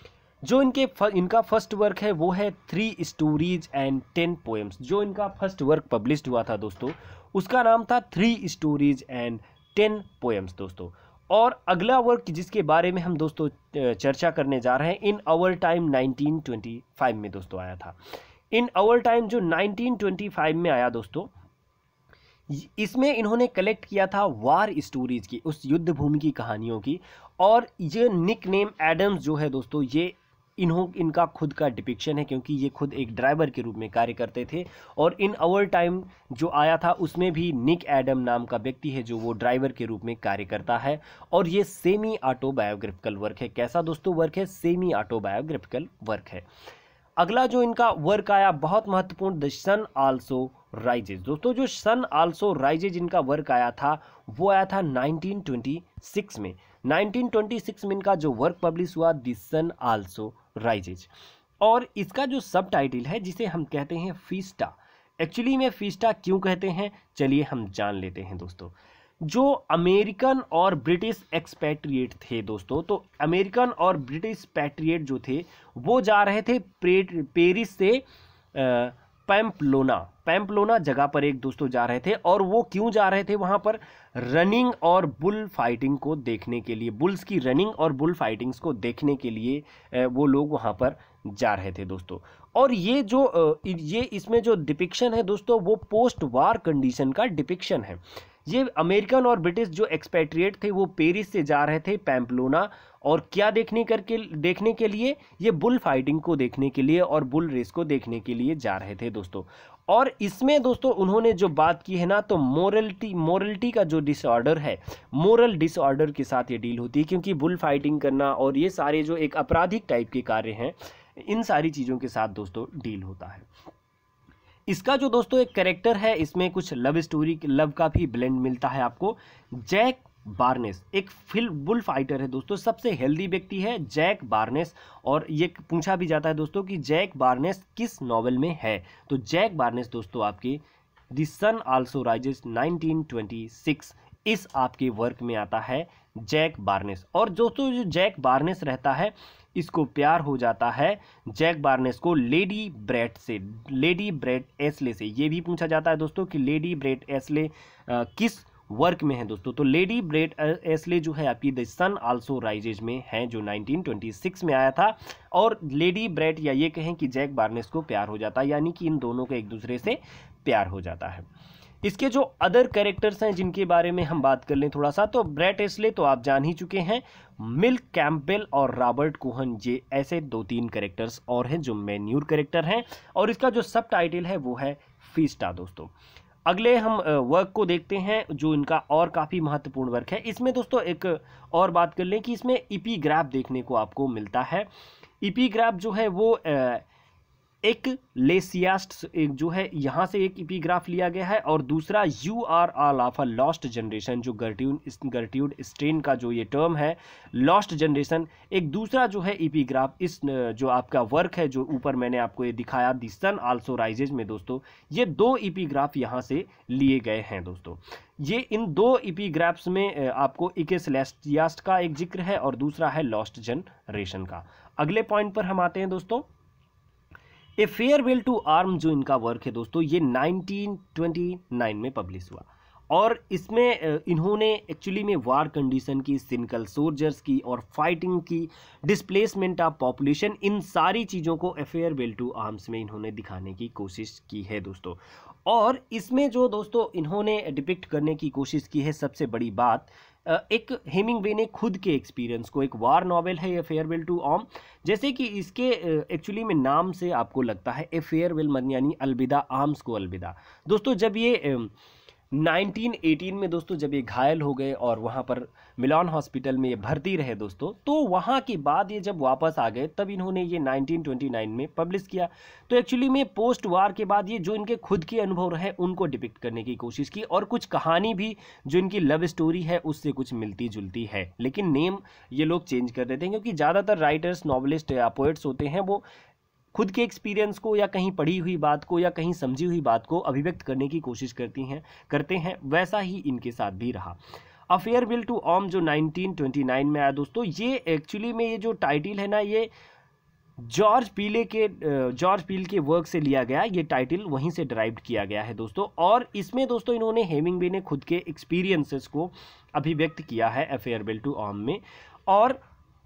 जो इनके फ, इनका फर्स्ट वर्क है वो है Three Stories and Ten Poems. जो इनका फर्स्ट वर्क पब्लिश्ड हुआ था दोस्तों, उसका नाम था Three Stories and Ten Poems दोस्तों। और अगला वर्क जिसके बारे में हम दोस्तों चर्चा करने जा रहे हैं, In Our Time nineteen twenty five में दोस्तों आया था। इन आवर टाइम जो नाइनटीन ट्वेंटी फाइव में आया दोस्तों, इसमें इन्होंने कलेक्ट किया था वार स्टोरीज की, उस युद्ध भूमि की कहानियों की। और ये निक नेम एडम्स जो है दोस्तों, ये इन्हों इनका खुद का डिपिक्शन है, क्योंकि ये खुद एक ड्राइवर के रूप में कार्य करते थे। और इन आवर टाइम जो आया था उसमें भी निक एडम नाम का व्यक्ति है जो वो ड्राइवर के रूप में कार्य करता है। और ये सेमी ऑटोबायोग्राफिकल वर्क है। कैसा दोस्तों वर्क है? सेमी ऑटोबायोग्राफिकल वर्क है। अगला जो इनका वर्क आया बहुत महत्वपूर्ण, द सन आल्सो राइजेज। दोस्तों जो सन आल्सो राइजेज इनका वर्क आया था वो आया था नाइनटीन ट्वेंटी सिक्स में। नाइनटीन ट्वेंटी सिक्स में इनका जो वर्क पब्लिश हुआ, द सन आल्सो राइजेज। और इसका जो सब टाइटल है जिसे हम कहते हैं फीस्टा। एक्चुअली में फीस्टा क्यों कहते हैं, चलिए हम जान लेते हैं दोस्तों। जो अमेरिकन और ब्रिटिश एक्सपैट्रिएट थे दोस्तों, तो अमेरिकन और ब्रिटिश पैट्रिएट जो थे वो जा रहे थे पेरिस से पैम्पलोना पैम्पलोना जगह पर एक दोस्तों जा रहे थे। और वो क्यों जा रहे थे वहाँ पर? रनिंग और बुल फाइटिंग को देखने के लिए, बुल्स की रनिंग और बुल फाइटिंग्स को देखने के लिए वो लोग वहाँ पर जा रहे थे दोस्तों। और ये जो ये इसमें जो डिपिक्शन है दोस्तों, वो पोस्ट वार कंडीशन का डिपिक्शन है। ये अमेरिकन और ब्रिटिश जो एक्सपैट्रिएट थे वो पेरिस से जा रहे थे पैम्पलोना, और क्या देखने करके देखने के लिए? ये बुल फाइटिंग को देखने के लिए और बुल रेस को देखने के लिए जा रहे थे दोस्तों। और इसमें दोस्तों उन्होंने जो बात की है ना, तो मोरलिटी मोरलिटी का जो डिसऑर्डर है, मोरल डिसऑर्डर के साथ ये डील होती है, क्योंकि बुल फाइटिंग करना और ये सारे जो एक आपराधिक टाइप के कार्य हैं, इन सारी चीज़ों के साथ दोस्तों डील होता है। इसका जो दोस्तों एक कैरेक्टर है, इसमें कुछ लव स्टोरी लव का भी ब्लेंड मिलता है आपको। जैक बार्नेस एक फिल बुल फाइटर है दोस्तों, सबसे हेल्दी व्यक्ति है जैक बार्नेस। और ये पूछा भी जाता है दोस्तों कि जैक बार्नेस किस नॉवेल में है, तो जैक बार्नेस दोस्तों आपके The sun also Rises nineteen twenty six, इस आपके वर्क में आता है जैक बार्नेस। और दोस्तों जो जैक बार्नेस रहता है, इसको प्यार हो जाता है जैक बार्नेस को लेडी ब्रेट से, लेडी ब्रेट एस्ले से। ये भी पूछा जाता है दोस्तों कि लेडी ब्रेट एस्ले आ, किस वर्क में है दोस्तों। तो लेडी ब्रेट एस्ले जो है आपकी द सन आल्सो राइजेज में है, जो नाइनटीन ट्वेंटी सिक्स में आया था। और लेडी ब्रेट, या ये कहें कि जैक बार्नेस को प्यार हो जाता है, यानी कि इन दोनों को एक दूसरे से प्यार हो जाता है। इसके जो अदर कैरेक्टर्स हैं जिनके बारे में हम बात कर लें थोड़ा सा, तो ब्रेट एस्ले तो आप जान ही चुके हैं, मिल्क कैम्पबेल और रॉबर्ट कोहन, ये ऐसे दो तीन कैरेक्टर्स और हैं जो मैन्यूर कैरेक्टर हैं। और इसका जो सब टाइटल है वो है फीस्टा दोस्तों। अगले हम वर्क को देखते हैं जो इनका और काफ़ी महत्वपूर्ण वर्क है। इसमें दोस्तों एक और बात कर लें कि इसमें इपीग्राफ देखने को आपको मिलता है। इपीग्राफ जो है वो एक लेसियास्ट एक जो है यहाँ से एक इपीग्राफ लिया गया है, और दूसरा you are all of a lost generation, जो गर्ट्यूड गर्ट्यूड स्ट्रेन का जो ये टर्म है लॉस्ट जनरेशन। एक दूसरा जो है इपीग्राफ इस जो आपका वर्क है जो ऊपर मैंने आपको ये दिखाया द सन आल्सो राइजेज में दोस्तों, ये दो इपीग्राफ यहाँ से लिए गए हैं दोस्तों। ये इन दो इपीग्राफ्स में आपको एकेसरैज्वियर का एक जिक्र है और दूसरा है लॉस्ट जनरेशन का। अगले पॉइंट पर हम आते हैं दोस्तों, ए फेयरवेल टू आर्म जो इनका वर्क है दोस्तों, ये नाइनटीन ट्वेंटी नाइन में पब्लिश हुआ। और इसमें इन्होंने एक्चुअली में वार कंडीशन की, सिनिकल सोल्जर्स की और फाइटिंग की, डिस्प्लेसमेंट ऑफ पॉपुलेशन, इन सारी चीज़ों को ए फेयरवेल टू आर्म्स में इन्होंने दिखाने की कोशिश की है दोस्तों। और इसमें जो दोस्तों इन्होंने डिपिक्ट करने की कोशिश की है, सबसे बड़ी बात, एक हेमिंगवे ने खुद के एक्सपीरियंस को, एक वार नॉवेल है ए फेयरवेल टू आर्म, जैसे कि इसके एक्चुअली में नाम से आपको लगता है ए फेयरवेल मन यानी अलविदा, आर्म्स को अलविदा। दोस्तों जब ये नाइनटीन एटीन में दोस्तों जब ये घायल हो गए और वहाँ पर मिलान हॉस्पिटल में ये भर्ती रहे दोस्तों, तो वहाँ के बाद ये जब वापस आ गए तब इन्होंने ये नाइनटीन ट्वेंटी नाइन में पब्लिश किया। तो एक्चुअली में पोस्ट वार के बाद ये जो इनके खुद के अनुभव रहे उनको डिपिक्ट करने की कोशिश की, और कुछ कहानी भी जो इनकी लव स्टोरी है उससे कुछ मिलती जुलती है, लेकिन नेम ये लोग चेंज कर देते हैं, क्योंकि ज़्यादातर राइटर्स, नॉवलिस्ट या पोएट्स होते हैं वो खुद के एक्सपीरियंस को या कहीं पढ़ी हुई बात को या कहीं समझी हुई बात को अभिव्यक्त करने की कोशिश करती हैं करते हैं वैसा ही इनके साथ भी रहा। अ फेयरवेल टू आर्म जो नाइनटीन ट्वेंटी नाइन में आया दोस्तों, ये एक्चुअली में ये जो टाइटल है ना, ये जॉर्ज पीले के जॉर्ज पील के वर्क से लिया गया, ये टाइटल वहीं से डिराइव्ड किया गया है दोस्तों। और इसमें दोस्तों इन्होंने हेमिंगवे ने खुद के एक्सपीरियंसेस को अभिव्यक्त किया है अ फेयरवेल टू आर्म में। और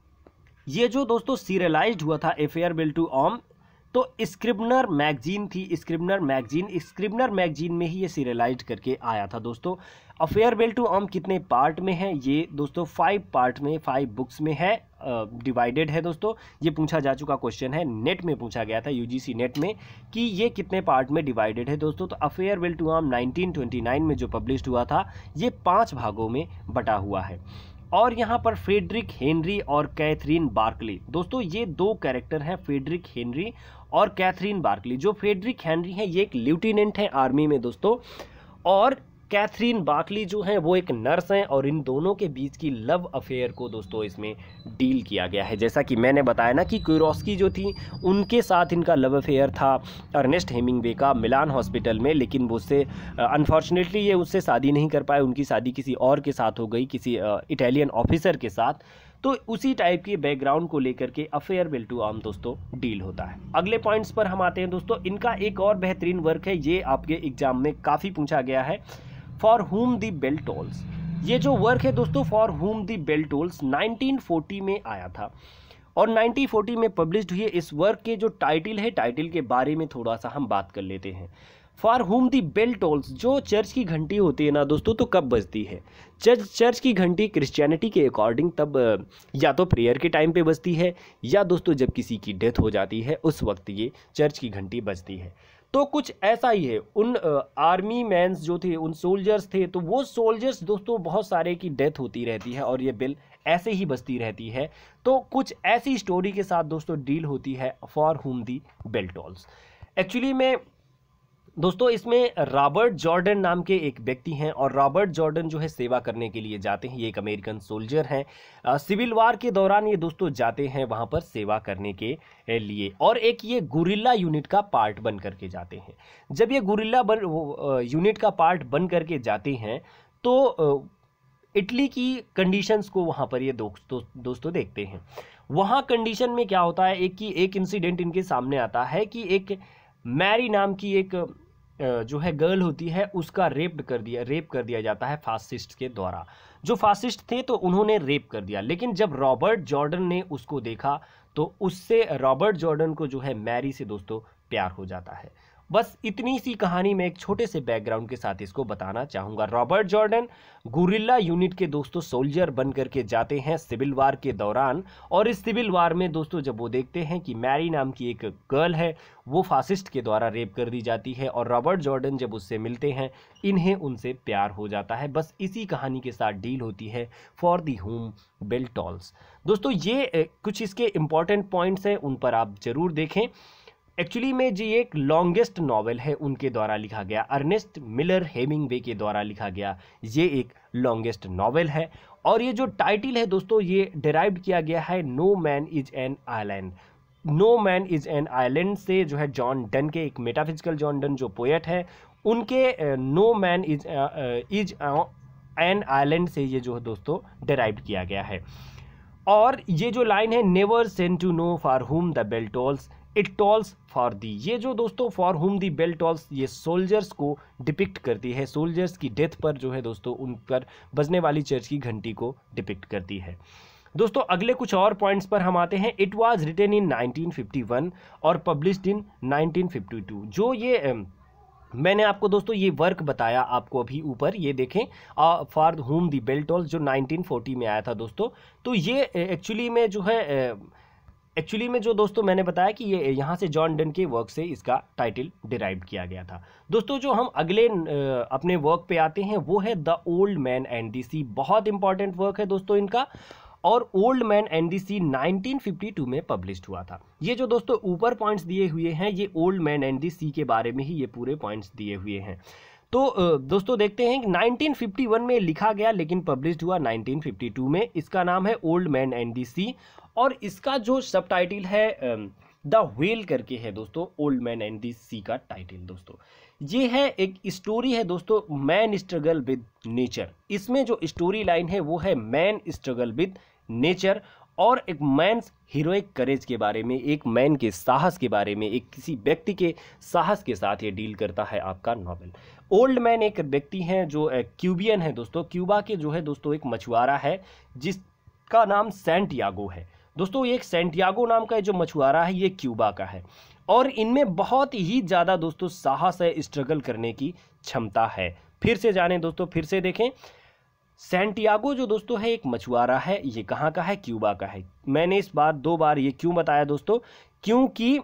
ये जो दोस्तों सीरियलाइज्ड हुआ था अ फेयरवेल टू आर्म, तो स्क्रिबनर मैगजीन थी, स्क्रिबनर मैगजीन स्क्रिबनर मैगजीन में ही ये सीरियलाइज्ड करके आया था दोस्तों। अ फेयरवेल टू आर्म कितने पार्ट में है? ये दोस्तों फाइव पार्ट में, फाइव बुक्स में है, डिवाइडेड है दोस्तों। ये पूछा जा चुका क्वेश्चन है, नेट में पूछा गया था यूजीसी नेट में कि ये कितने पार्ट में डिवाइडेड है दोस्तों। तो A Farewell to arm nineteen twenty nine में जो पब्लिश्ड हुआ था, ये पाँच भागों में बटा हुआ है। और यहाँ पर फ्रेडरिक हेनरी और कैथरीन बार्कली, दोस्तों ये दो कैरेक्टर हैं, फ्रेडरिक हेनरी और कैथरीन बार्कली। जो फ्रेडरिक हेनरी हैं ये एक लेफ्टिनेंट हैं आर्मी में दोस्तों, और कैथरीन बार्कली जो हैं वो एक नर्स हैं, और इन दोनों के बीच की लव अफेयर को दोस्तों इसमें डील किया गया है। जैसा कि मैंने बताया ना कि क्यूरोस्की जो थी उनके साथ इनका लव अफेयर था अर्नेस्ट हेमिंगवे का मिलान हॉस्पिटल में, लेकिन वो उससे अनफॉर्चुनेटली ये उससे शादी नहीं कर पाए, उनकी शादी किसी और के साथ हो गई, किसी इटालियन ऑफिसर के साथ। तो उसी टाइप के बैकग्राउंड को लेकर के अ फेयरवेल टू आर्म दोस्तों डील होता है। अगले पॉइंट्स पर हम आते हैं दोस्तों। इनका एक और बेहतरीन वर्क है, ये आपके एग्जाम में काफ़ी पूछा गया है, फॉर हुम द बेल टोल्स। ये जो वर्क है दोस्तों फॉर हुम the bell Tolls nineteen forty में आया था और नाइनटीन फोर्टी में पब्लिश्ड हुई है। इस वर्क के जो टाइटल है, टाइटल के बारे में थोड़ा सा हम बात कर लेते हैं। फॉर हुम द बेल टोल्स, जो चर्च की घंटी होती है ना दोस्तों, तो कब बजती है? चर्च चर्च की घंटी क्रिश्चियनिटी के अकॉर्डिंग तब या तो प्रेयर के टाइम पे बजती है, या दोस्तों जब किसी की डेथ हो जाती है उस वक्त ये चर्च की घंटी बजती है। तो कुछ ऐसा ही है, उन आर्मी मैन्स जो थे, उन सोल्जर्स थे, तो वो सोल्जर्स दोस्तों बहुत सारे की डेथ होती रहती है और ये बेल ऐसे ही बजती रहती है। तो कुछ ऐसी स्टोरी के साथ दोस्तों डील होती है for whom the bell tolls. Actually में दोस्तों इसमें रॉबर्ट जॉर्डन नाम के एक व्यक्ति हैं और रॉबर्ट जॉर्डन जो है सेवा करने के लिए जाते हैं। ये एक अमेरिकन सोल्जर हैं। अ, सिविल वार के दौरान ये दोस्तों जाते हैं वहाँ पर सेवा करने के अ, लिए, और एक ये गुरिल्ला यूनिट का पार्ट बन करके जाते हैं। जब ये गुरिल्ला बन वो, अ, यूनिट का पार्ट बन करके जाते हैं तो अ, इटली की कंडीशंस को वहाँ पर ये दोस्तों दोस्तों देखते हैं। वहाँ कंडीशन में क्या होता है, एक की एक इंसिडेंट इनके सामने आता है कि एक मैरी नाम की एक अ, जो है गर्ल होती है, उसका रेप कर दिया रेप कर दिया जाता है फासिस्ट के द्वारा। जो फासिस्ट थे तो उन्होंने रेप कर दिया, लेकिन जब रॉबर्ट जॉर्डन ने उसको देखा तो उससे रॉबर्ट जॉर्डन को जो है मैरी से दोस्तों प्यार हो जाता है। बस इतनी सी कहानी में एक छोटे से बैकग्राउंड के साथ इसको बताना चाहूँगा। रॉबर्ट जॉर्डन गुरिल्ला यूनिट के दोस्तों सोल्जर बन करके जाते हैं सिविल वार के दौरान, और इस सिविल वार में दोस्तों जब वो देखते हैं कि मैरी नाम की एक गर्ल है वो फासिस्ट के द्वारा रेप कर दी जाती है, और रॉबर्ट जॉर्डन जब उससे मिलते हैं इन्हें उनसे प्यार हो जाता है। बस इसी कहानी के साथ डील होती है For the Whom Bell Tolls. दोस्तों ये कुछ इसके इंपॉर्टेंट पॉइंट्स हैं, उन पर आप जरूर देखें। एक्चुअली में जी एक लॉन्गेस्ट नॉवेल है उनके द्वारा लिखा गया, अर्नेस्ट मिलर हेमिंगवे के द्वारा लिखा गया ये एक लॉन्गेस्ट नॉवेल है। और ये जो टाइटल है दोस्तों ये डिराइव्ड किया गया है no man is an island. No man is an island से जो है जॉन डन के, एक मेटाफिजिकल जॉन डन जो पोएट है, उनके no man is is an island से ये जो है दोस्तों डिराइव्ड किया गया है। और ये जो लाइन है never send to know for हुम the bell tolls it tolls for thee, ये जो दोस्तों for whom the bell tolls ये सोल्जर्स को डिपिक्ट करती है, सोल्जर्स की डेथ पर जो है दोस्तों उन पर बजने वाली चर्च की घंटी को डिपिक्ट करती है। दोस्तों अगले कुछ और पॉइंट्स पर हम आते हैं। It was written in nineteen fifty one और published in nineteen fifty two. जो ये अम, मैंने आपको दोस्तों ये वर्क बताया आपको अभी ऊपर, ये देखें for whom the bell tolls जो नाइनटीन फोर्टी में आया था दोस्तों। तो ये एक्चुअली में जो है एक्चुअली में जो दोस्तों मैंने बताया कि ये यहाँ से जॉन डन के वर्क से इसका टाइटल डिराइव किया गया था। दोस्तों जो हम अगले अपने वर्क पे आते हैं वो है The Old man and the Sea. बहुत इंपॉर्टेंट वर्क है दोस्तों इनका, और Old man and the Sea nineteen fifty two में पब्लिश्ड हुआ था। ये जो दोस्तों ऊपर पॉइंट्स दिए हुए हैं ये ओल्ड मैन एंड दी सी के बारे में ही ये पूरे पॉइंट्स दिए हुए हैं। तो दोस्तों देखते हैं कि नाइनटीन फिफ्टी वन में लिखा गया लेकिन पब्लिश्ड हुआ नाइनटीन फिफ्टी टू में। इसका नाम है old man and the Sea, और इसका जो सब टाइटल है द व्हेल करके है दोस्तों, Old man and the Sea का टाइटल दोस्तों। ये है एक स्टोरी है दोस्तों मैन स्ट्रगल विद नेचर। इसमें जो स्टोरी लाइन है वो है मैन स्ट्रगल विद नेचर, और एक मैन्स हीरोइक करेज के बारे में, एक मैन के साहस के बारे में, एक किसी व्यक्ति के साहस के साथ ये डील करता है आपका नॉवेल। ओल्ड मैन एक व्यक्ति हैं जो क्यूबियन है दोस्तों, क्यूबा के जो है दोस्तों एक मछुआरा है जिसका नाम सैंटियागो है दोस्तों। एक सैंटियागो नाम का जो मछुआरा है ये क्यूबा का है, और इनमें बहुत ही ज़्यादा दोस्तों साहस है, स्ट्रगल करने की क्षमता है। फिर से जाने दोस्तों, फिर से देखें। सैंटियागो जो दोस्तों है एक मछुआरा है, ये कहाँ का है? क्यूबा का है। मैंने इस बार दो बार ये क्यों बताया दोस्तों, क्योंकि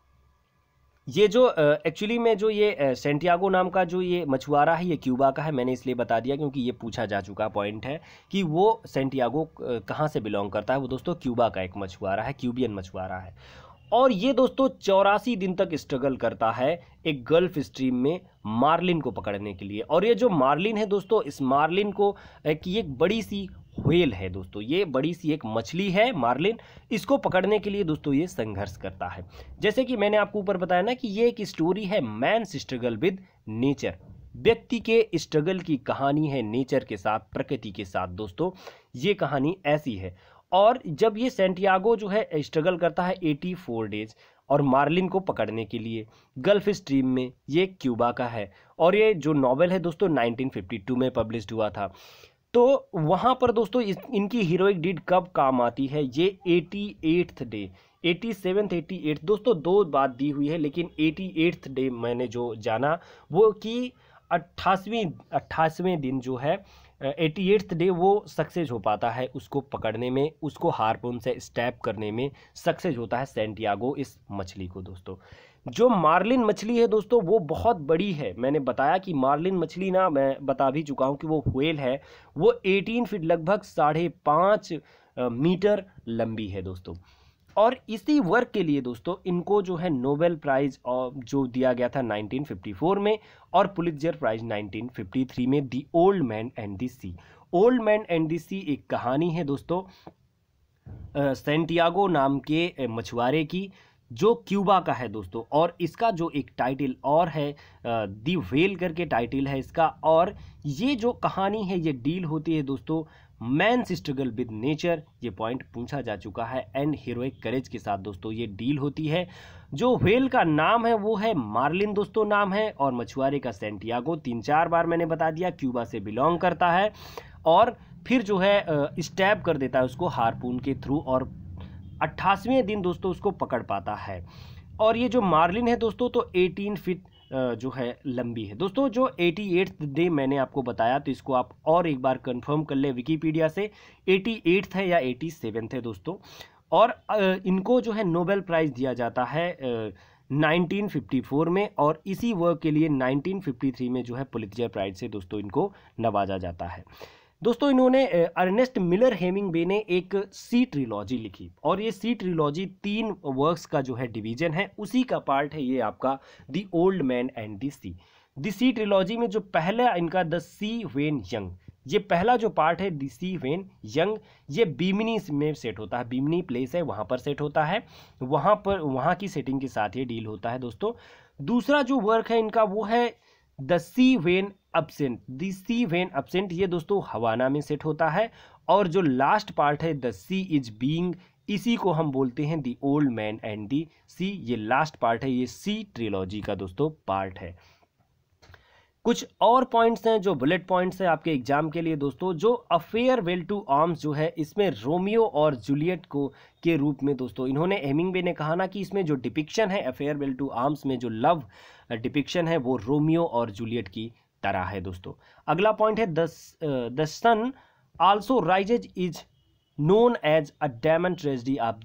ये जो एक्चुअली में जो ये सैंटियागो नाम का जो ये मछुआरा है ये क्यूबा का है। मैंने इसलिए बता दिया क्योंकि ये पूछा जा चुका पॉइंट है कि वो सैंटियागो कहाँ से बिलोंग करता है। वो दोस्तों क्यूबा का एक मछुआरा है, क्यूबियन मछुआरा है, और ये दोस्तों चौरासी दिन तक स्ट्रगल करता है एक गल्फ स्ट्रीम में मार्लिन को पकड़ने के लिए। और ये जो मार्लिन है दोस्तों, इस मार्लिन को की एक बड़ी सी व्हेल है दोस्तों, ये बड़ी सी एक मछली है मार्लिन, इसको पकड़ने के लिए दोस्तों ये संघर्ष करता है। जैसे कि मैंने आपको ऊपर बताया ना कि ये एक स्टोरी है मैन्स स्ट्रगल विद नेचर, व्यक्ति के स्ट्रगल की कहानी है नेचर के साथ, प्रकृति के साथ दोस्तों, ये कहानी ऐसी है। और जब ये सैंटियागो जो है स्ट्रगल करता है चौरासी डेज और मार्लिन को पकड़ने के लिए गल्फ स्ट्रीम में, ये क्यूबा का है, और ये जो नॉवेल है दोस्तों नाइनटीन फिफ्टी टू में पब्लिश्ड हुआ था। तो वहाँ पर दोस्तों इस, इनकी हीरोइक डीड कब काम आती है, ये अठासी डे, सत्तासी, अठासी दोस्तों दो बात दी हुई है, लेकिन अठासी डे मैंने जो जाना वो कि अट्ठासीवीं अट्ठासीवें दिन जो है अट्ठासी डे वो सक्सेस हो पाता है उसको पकड़ने में, उसको हार्पून से स्टैप करने में सक्सेस होता है सैंटियागो इस मछली को दोस्तों। जो मार्लिन मछली है दोस्तों वो बहुत बड़ी है, मैंने बताया कि मार्लिन मछली ना, मैं बता भी चुका हूँ कि वो व्हेल है, वो अठारह फीट लगभग साढ़े पाँच मीटर लंबी है दोस्तों। और इसी वर्क के लिए दोस्तों इनको जो है नोबेल प्राइज जो दिया गया था नाइनटीन फिफ्टी फोर में, और Pulitzer prize nineteen fifty three में, The Old man and the C. Old man and the Sea एक कहानी है दोस्तों सेंटियागो नाम के मछुआरे की, जो क्यूबा का है दोस्तों, और इसका जो एक टाइटल और है दी व्हेल करके टाइटल है इसका। और ये जो कहानी है ये डील होती है दोस्तों मैन स्ट्रगल विद नेचर, ये पॉइंट पूछा जा चुका है, एंड हीरोइक करेज के साथ दोस्तों ये डील होती है। जो व्हेल का नाम है वो है मार्लिन दोस्तों नाम है, और मछुआरे का सेंटियागो, तीन चार बार मैंने बता दिया, क्यूबा से बिलोंग करता है, और फिर जो है स्टैब कर देता है उसको हार्पून के थ्रू, और अट्ठासीवें दिन दोस्तों उसको पकड़ पाता है। और ये जो मार्लिन है दोस्तों तो अठारह फीट जो है लंबी है दोस्तों। जो अठासी डे मैंने आपको बताया, तो इसको आप और एक बार कंफर्म कर ले विकिपीडिया से, अट्ठासी है या सत्तासी है दोस्तों। और इनको जो है नोबेल प्राइज दिया जाता है नाइनटीन फिफ्टी फोर में, और इसी वर्क के लिए नाइनटीन फिफ्टी थ्री में जो है पुलित्जर प्राइज से दोस्तों इनको नवाजा जाता है। दोस्तों इन्होंने अर्नेस्ट मिलर हेमिंगवे ने एक सी ट्रिलॉजी लिखी, और ये सी ट्रिलॉजी तीन वर्क्स का जो है डिवीजन है, उसी का पार्ट है ये आपका The Old man and the Sea. The sea trilogy में जो पहला इनका द सी वेन यंग, ये पहला जो पार्ट है द सी वेन यंग, ये बीमिनी में सेट होता है, बीमिनी प्लेस है वहाँ पर सेट होता है, वहाँ पर वहाँ की सेटिंग के साथ ये डील होता है दोस्तों। दूसरा जो वर्क है इनका वो है The Sea When Absent, The Sea When Absent, ये दोस्तों हवाना में सेट होता है। और जो लास्ट पार्ट है द सी इज बीइंग, इसी को हम बोलते हैं The Old man and the Sea, ये लास्ट पार्ट है, ये सी ट्रिलॉजी का दोस्तों पार्ट है। कुछ और पॉइंट्स हैं जो बुलेट पॉइंट्स हैं आपके एग्जाम के लिए दोस्तों। जो अ फेयरवेल टू आर्म्स जो है, इसमें रोमियो और जूलियट को के रूप में दोस्तों इन्होंने, हेमिंगवे ने कहा ना कि इसमें जो डिपिक्शन है अ फेयरवेल टू आर्म्स में, जो लव डिपिक्शन है वो रोमियो और जूलियट की तरह है दोस्तों। अगला पॉइंट है the sun Also Rises is known as a diamond tragedy of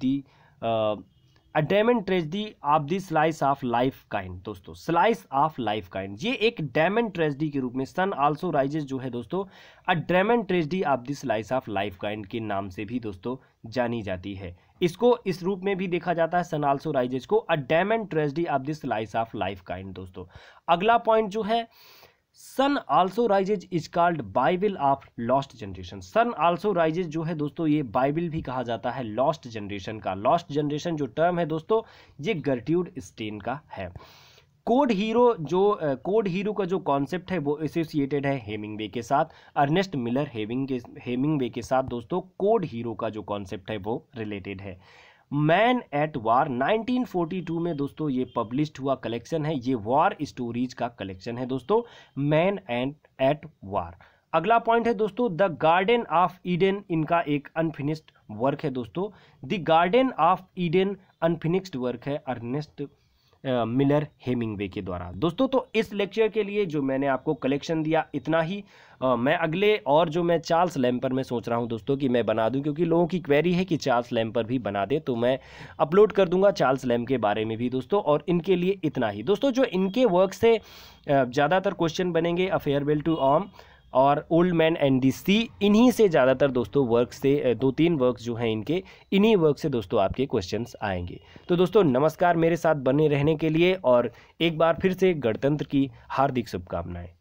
the a diamond tragedy of the slice of life kind दोस्तों, स्लाइस ऑफ लाइफ काइंड, ये एक डायमंड ट्रेजेडी के रूप में सन आल्सो राइजेज जो है दोस्तों a diamond tragedy of the slice of life kind के नाम से भी दोस्तों जानी जाती है। इसको इस रूप में भी देखा जाता है सन आल्सो राइजेज को, a diamond tragedy of the slice of life kind दोस्तों। अगला पॉइंट जो है Sun Also Rises is called Bible of lost generation, Sun Also Rises जो है दोस्तों ये बाइबल भी कहा जाता है लॉस्ट जनरेशन का। लॉस्ट जनरेशन जो टर्म है दोस्तों ये गर्ट्यूड स्टेन का है। कोड हीरो, जो कोड हीरो का जो कॉन्सेप्ट है वो एसोसिएटेड है हेमिंगवे के साथ, अर्नेस्ट मिलर हेमिंग के हेमिंगवे के साथ दोस्तों कोड हीरो का जो कॉन्सेप्ट है वो रिलेटेड है। Man at War nineteen forty two में दोस्तों ये पब्लिश्ड हुआ कलेक्शन है, ये वॉर स्टोरीज का कलेक्शन है दोस्तों, मैन एंड एट वार। अगला पॉइंट है दोस्तों द गार्डन ऑफ ईडन, इनका एक अनफिनिश्ड वर्क है दोस्तों, The Garden of Eden unfinished work है अर्नेस्ट मिलर हेमिंगवे के द्वारा दोस्तों। तो इस लेक्चर के लिए जो मैंने आपको कलेक्शन दिया इतना ही। आ, मैं अगले और जो मैं चार्ल्स लैम्पर में सोच रहा हूं दोस्तों कि मैं बना दूं, क्योंकि लोगों की क्वेरी है कि चार्ल्स लैम्पर भी बना दे, तो मैं अपलोड कर दूंगा चार्ल्स लैम्प के बारे में भी दोस्तों। और इनके लिए इतना ही दोस्तों। जो इनके वर्क से ज़्यादातर क्वेश्चन बनेंगे अ फेयरवेल टू आर्म और Old man and the Sea, इन्हीं से ज़्यादातर दोस्तों वर्क से, दो तीन वर्क जो हैं इनके, इन्हीं वर्क से दोस्तों आपके क्वेश्चंस आएंगे। तो दोस्तों नमस्कार, मेरे साथ बने रहने के लिए, और एक बार फिर से गणतंत्र की हार्दिक शुभकामनाएं।